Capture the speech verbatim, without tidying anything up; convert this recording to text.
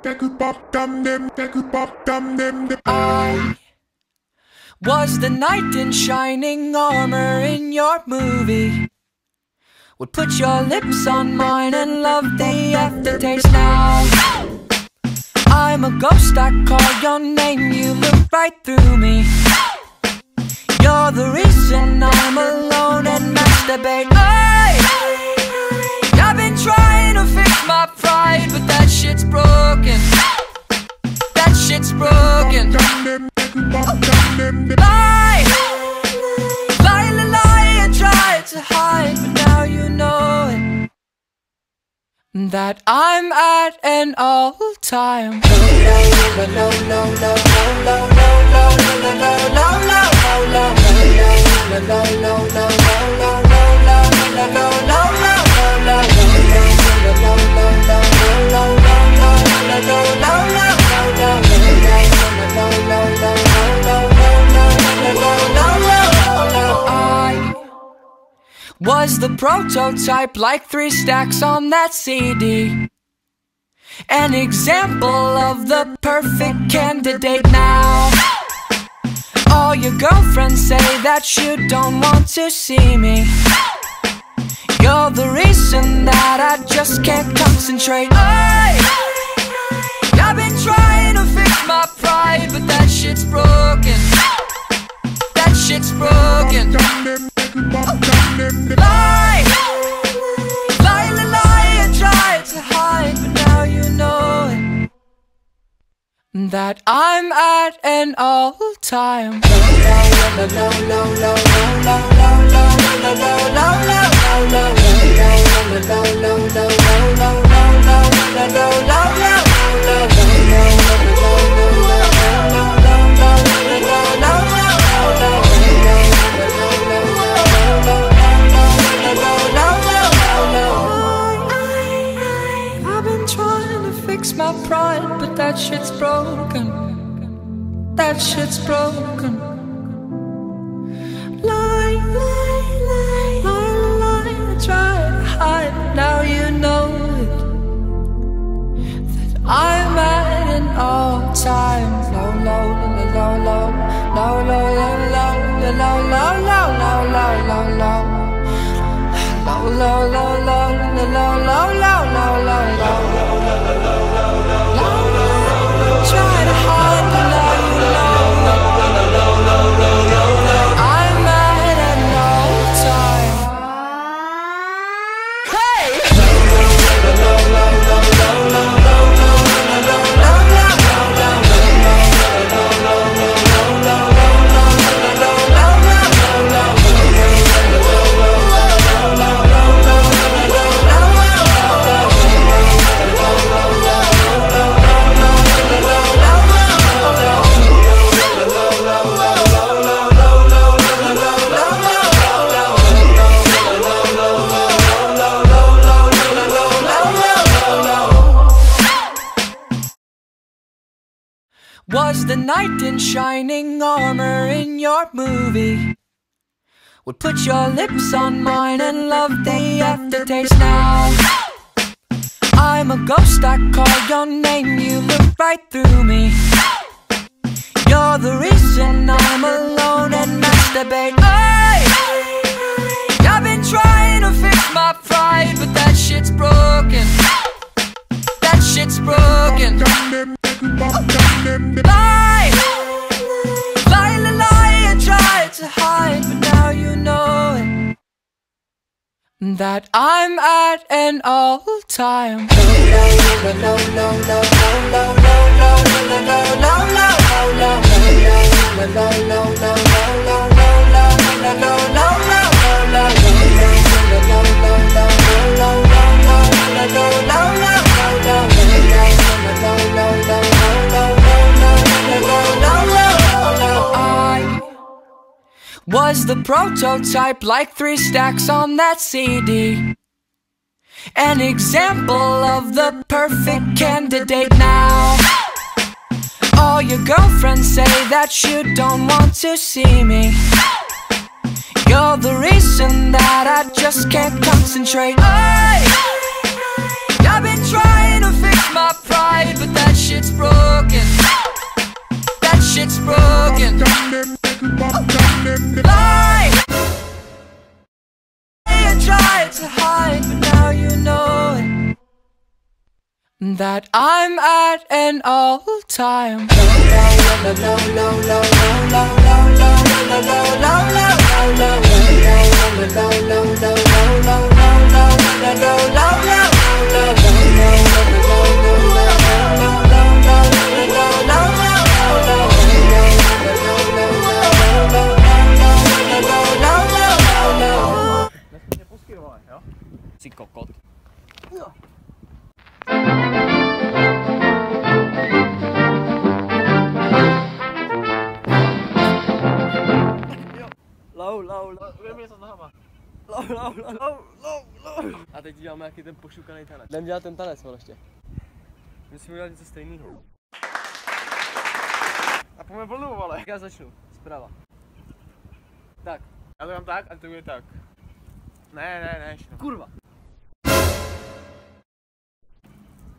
I was the knight in shining armor in your movie. Would put your lips on mine and love the aftertaste. Now I'm a ghost, I call your name, you look right through me. You're the reason I'm alone and masturbate. Hey, I've been trying to fix my pride, but that shit's broken. That shit's broken. Lie, lie, lie, lie, I tried to hide, but now you know it, that I'm at an all-time was the prototype, like three stacks on that C D. An example of the perfect candidate. Now all your girlfriends say that you don't want to see me. You're the reason that I just can't concentrate. Hey, I've been trying to fix my pride, but that shit's broken. That shit's broken. Lie, lie, lie, lie, I tried to hide, but now you know it, that I'm at an all-time my pride, but that shit's broken. That shit's broken. Lie, lie, lie, lie, lie, I try to hide, but now you know it, that I'm at an all-time low, low, low, low, low, low, low, low, low, low, low, low, low, low, low. Low, low, low, low, low, low, low, low, low, low, low. Try to hide, but now you know I'm at an all-time. Hey! Was the knight in shining armor in your movie. Would put your lips on mine and love the aftertaste. Now I'm a ghost, I call your name, you look right through me. You're the reason I'm alone and masturbate. Hey, I've been trying to fix my pride, but that shit's broken. That shit's broken. Lie, lie, lie, lie, I tried to hide, but now you know it, that I'm at an all-time I was the prototype, like three stacks on that C D. An example of the perfect candidate. Now all your girlfriends say that you don't want to see me. You're the reason that I just can't concentrate. Hey, I've been trying to fix my pride, but that shit's broken. That shit's broken. Lie! You tried to hide, but now you know it. That I'm at an all-time si kokot. Low, low, low. Budeme něco s nohama. Low, low, low, low, low, low. A teď děláme nějaký ten pošukaný tanec. Jdem dělat ten tanec, ale ještě. Musíme dělat něco stejného. A pojďme vlnu, vole. Já začnu. Zprava. Tak. Já to mám tak a to bude tak. Ne, ne, ne. Kurva.